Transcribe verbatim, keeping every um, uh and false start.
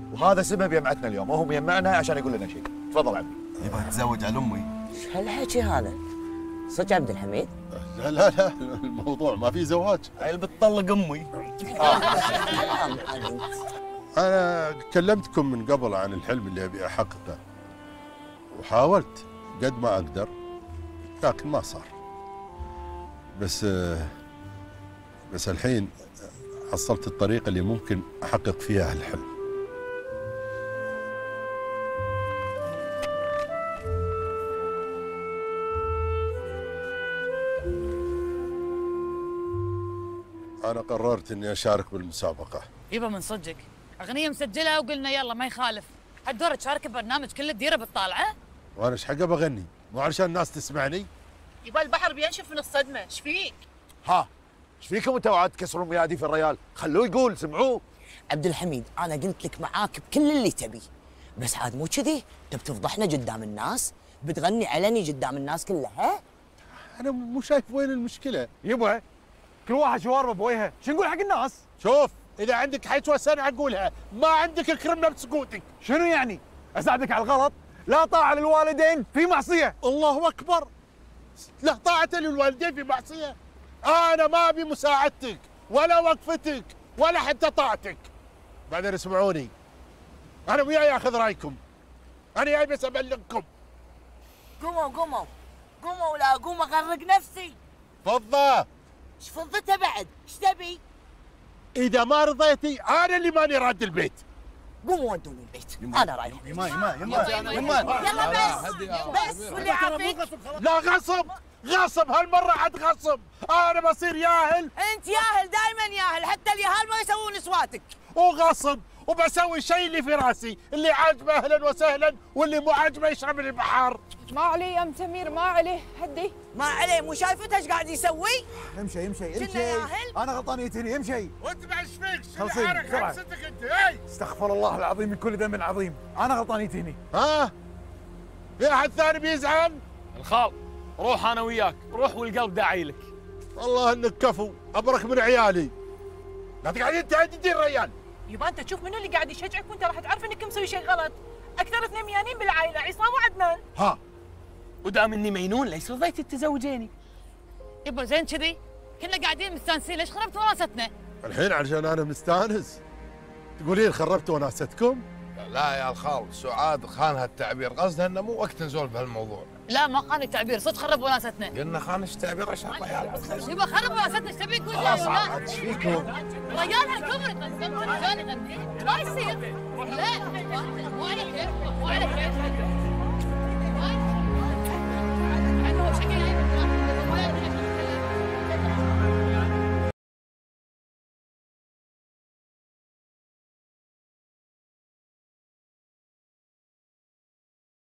وهذا سبب يمعتنا اليوم، وهو يمعنا عشان يقول لنا شيء. تفضل عمي. يبغى يتزوج على امي. ايش هالحكي هذا؟ صدق عبد الحميد؟ لا لا لا، الموضوع ما في زواج. عيل بتطلق امي. انا كلمتكم من قبل عن الحلم اللي ابي احققه، وحاولت قد ما اقدر، لكن ما صار. بس بس الحين حصلت الطريقة اللي ممكن أحقق فيها هالحلم. أنا قررت إني أشارك بالمسابقة. يبا من صدقك أغنية مسجلها وقلنا يلا ما يخالف، هالدور تشارك ببرنامج كله تديره بالطالعة؟ وأنا إيش حقه بغني؟ مو علشان الناس تسمعني؟ يبا البحر بينشف من الصدمة، إيش فيك؟ ها ايش فيكم انتوا وعاد تكسرون مياديف الريال؟ خلوه يقول، سمعوه. عبد الحميد انا قلت لك معاك بكل اللي تبي، بس عاد مو كذي، تبي تفضحنا قدام الناس؟ بتغني علني قدام الناس كلها؟ أنا مو شايف وين المشكلة. يبا كل واحد شواربه بوجهه، شو نقول حق الناس؟ شوف، إذا عندك حجوة سنة أقولها، ما عندك اكرمنا بسكوتك. شنو يعني؟ أساعدك على الغلط؟ لا طاعة للوالدين في معصية. الله أكبر، لا طاعة للوالدين في معصية. أنا ما أبي مساعدتك ولا وقفتك ولا حتى طاعتك. بعدين اسمعوني، أنا وياي آخذ رأيكم، أنا جاي بس أبلغكم. قوموا قوموا قوموا ولا قوم أغرق نفسي. فضة، إيش فضتها بعد؟ إيش تبي؟ إذا ما رضيتي أنا اللي ماني راد البيت. قوموا ودوني البيت، انا رايح. يما يما يما يما يلا بس بس واللي عافيك. لا غصب غصب، هالمرة عاد غصب. أنا بصير ياهل. أنت ياهل دائما ياهل، حتى الياهل ما يسوون نسواتك. وغصب، وبسوي الشيء اللي في راسي، اللي عاجبه أهلا وسهلا، واللي مو عاجبه يشرب من البحر. ما عليه يا ام سمير، ما عليه، هدي. ما عليه، مو شايفته ايش قاعد يسوي؟ امشي امشي كنا امشي، ياهل. انا غلطان يتني، امشي. وانت بعد ايش فيك؟ شو خلصين، حالك بسرعة. حبستك انت؟ هاي استغفر الله العظيم من كل ذنب عظيم، انا غلطان يتني. ها؟ في احد ثاني بيزعل؟ الخال روح انا وياك، روح والقلب داعي لك. والله انك كفو، ابرك من عيالي. لا تقعدين تهددين الريال. يبا انت تشوف منو اللي قاعد يشجعك وانت راح تعرف انك مسوي شيء غلط. اكثر اثنين ميانين بالعائله، عصام وعدنان. ها؟ ودام اني مينون ليش رضيتي تتزوجيني؟ يبا زين كذي كنا قاعدين مستانسين، ليش خربت وراستنا؟ الحين علشان انا مستانس تقولين خربت وناستكم؟ لا يا الخال، سعاد خانها التعبير، قصدها انه مو وقت نزول بهالموضوع. لا ما خان التعبير، صدق خرب وناستنا. قلنا خانش تعبير عشان الريال. يبا خرب وناستنا، ايش تبي تقول؟ خلاص عاد ايش فيكم؟ ريال هالكبر قسمت رجال يغني، لا يصير. لا